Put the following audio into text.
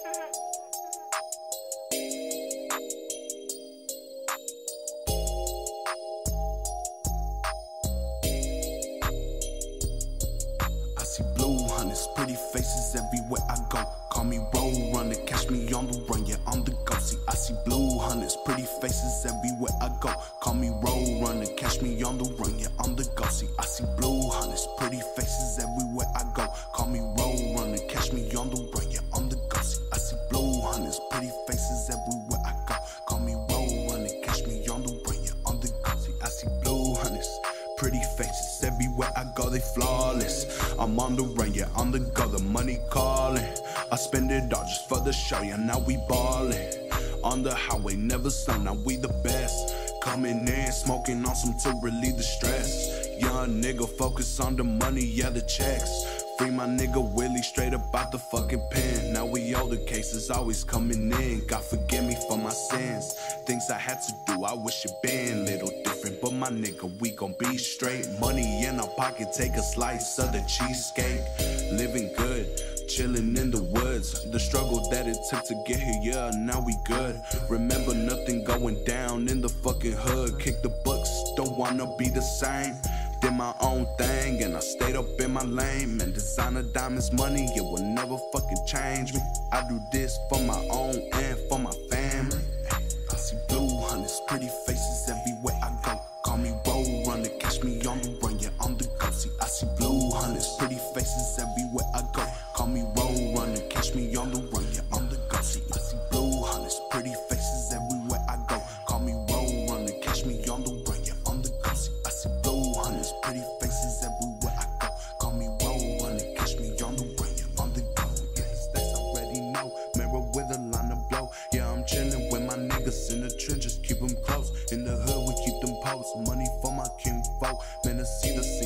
I see blue hunters, pretty faces everywhere I go. Call me road runner, catch me on the run, yeah, I'm the go. See, I see blue hunters, pretty faces everywhere I go. Call me road runner, catch me on the run, yeah, I'm the go. See, I see blue hunters, pretty faces everywhere I go. Call me road runner, catch me on the run, yeah, I'm the go. See, I see blue hunters, pretty faces everywhere I go. Call me road runner, catch me on the run, yeah, I'm the go. See, I see blue hunters, pretty faces everywhere I go, they flawless. I'm on the run, yeah, on the go, the money calling. I spend it all just for the show, yeah, now we ballin'. On the highway, never slow, now we the best. Coming in, smoking on some to relieve the stress. Young nigga, focus on the money, yeah, the checks. Free my nigga Willie straight up out the fucking pen. Now we older cases always coming in. God forgive me for my sins. Things I had to do, I wish it been little different. But my nigga, we gon' be straight. Money in our pocket, take a slice of the cheesecake. Living good, chillin' in the woods. The struggle that it took to get here, yeah, now we good. Remember nothing going down in the fucking hood. Kick the books, don't wanna be the same. Did my own thing and I stayed up in my lane. Man, designer diamonds, money, it will never fucking change me. I do this for my own and for my family. I see blue hunters, pretty faces everywhere I go. Call me road runner, catch me on the run, yeah, I'm the go. See, I see blue hunters, pretty faces everywhere I go. Call me road runner, catch me on the run, yeah, I'm the go. See, I see blue hunters, pretty faces everywhere I go. Call me road runner, catch me on the run, yeah, I'm the go. See, I see blue hunters, pretty faces everywhere I go. Call me road runner, catch me on the run, yeah, I'm the go. Yes, that's already know. Mirror with a line of blow. Yeah, I'm chillin' with my niggas in the trenches, keep them close. In the hood, we keep them posts. Money for my king vote. Man, to see the